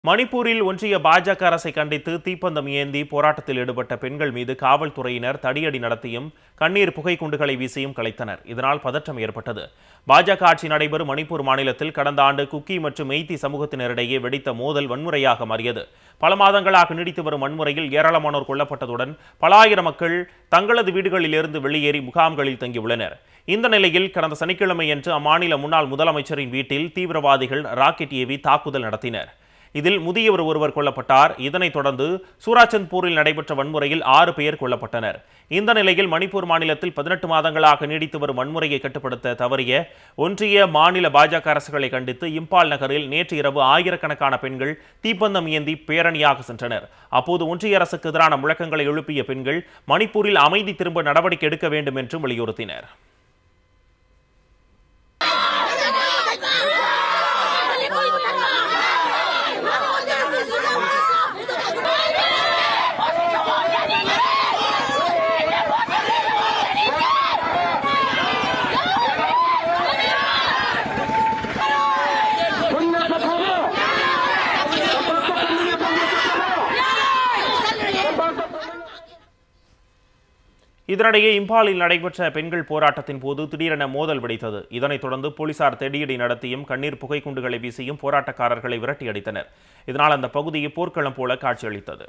மணிப்பூரில் ஒன்றிய பாஜக அரசை கண்டித்து தீப்பந்தம் ஏந்தி போராட்டத்தில் ஈடுபட்ட பெண்கள் மீது காவல்துறையினர் தடியடி நடத்தியும் கண்ணீர் புகை குண்டுகளை வீசியும் கலைத்தனர். இதனால் பதற்றம் ஏற்பட்டது. பாஜக ஆட்சி நடைபெறும் மணிப்பூர் மாநிலத்தில் கடந்த ஆண்டு குக்கி மற்றும் மெய்தி சமூகத்தினரிடையே வெடித்த மோதல் வன்முறையாக மாறியது. பல மாதங்களாக நீடித்து வரும் வன்முறையில் ஏராளமானோர் கொல்லப்பட்டதுடன் பல ஆயிரம் மக்கள் தங்களது வீடுகளிலிருந்து வெளியேறி முகாம்களில் தங்கியுள்ளனர். இந்த நிலையில் கடந்த சனிக்கிழமையன்று அம்மாநில முன்னாள் முதலமைச்சரின் வீட்டில் தீவிரவாதிகள் ராக்கெட் ஏவி தாக்குதல் நடத்தினர். இதில் முதியவர் ஒருவர் கொல்லப்பட்டார். இதனைத் தொடர்ந்து சூராச்சந்த்பூரில் நடைபெற்ற வன்முறையில் 6 பேர் கொல்லப்பட்டனர். இந்த நிலையில் மணிப்பூர் மாநிலத்தில் 18 மாதங்களாக நீடித்து வரும் வன்முறையை கட்டுப்படுத்த தவறிய ஒன்றிய மாநில பாஜக அரசுகளை கண்டித்து இம்பால் நகரில் நேற்று இரவு ஆயிரக்கணக்கான பெண்கள் தீப்பந்தம் ஏந்தி பேரணியாக சென்றனர். அப்போது ஒன்றிய அரசுக்கு எதிரான முழக்கங்களை எழுப்பிய பெண்கள் மணிப்பூரில் அமைதி திரும்ப நடவடிக்கை எடுக்க வேண்டும் என்றும் வலியுறுத்தினர். இதனிடையே இம்பாலில் நடைபெற்ற பெண்கள் போராட்டத்தின் போது திடீரென மோதல் வெடித்தது. இதனைத் தொடர்ந்து போலீசார் தடியடி நடத்தியும் கண்ணீர் புகை குண்டுகளை வீசியும் போராட்டக்காரர்களை விரட்டி அடித்தனர். இதனால் அந்த பகுதியை போர்க்களம் போல காட்சியளித்தது.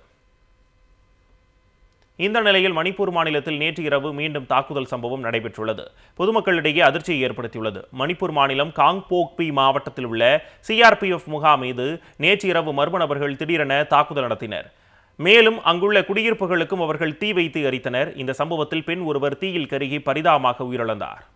இந்த நிலையில் மணிப்பூர் மாநிலத்தில் நேற்று இரவு மீண்டும் தாக்குதல் சம்பவம் நடைபெற்றுள்ளது. பொதுமக்களிடையே அதிர்ச்சியை ஏற்படுத்தியுள்ளது. மணிப்பூர் மாநிலம் காங்போக்பி மாவட்டத்தில் உள்ள CRPF முகாம் மீது நேற்று இரவு மர்ம நபர்கள் திடீரென தாக்குதல் நடத்தினர். மேலும் அங்குள்ள குடியிருப்புகளுக்கும் அவர்கள் தீ வைத்து எரித்தனர். இந்த சம்பவத்தில் பெண் ஒருவர் தீயில் கருகி பரிதாபமாக உயிரிழந்தார்.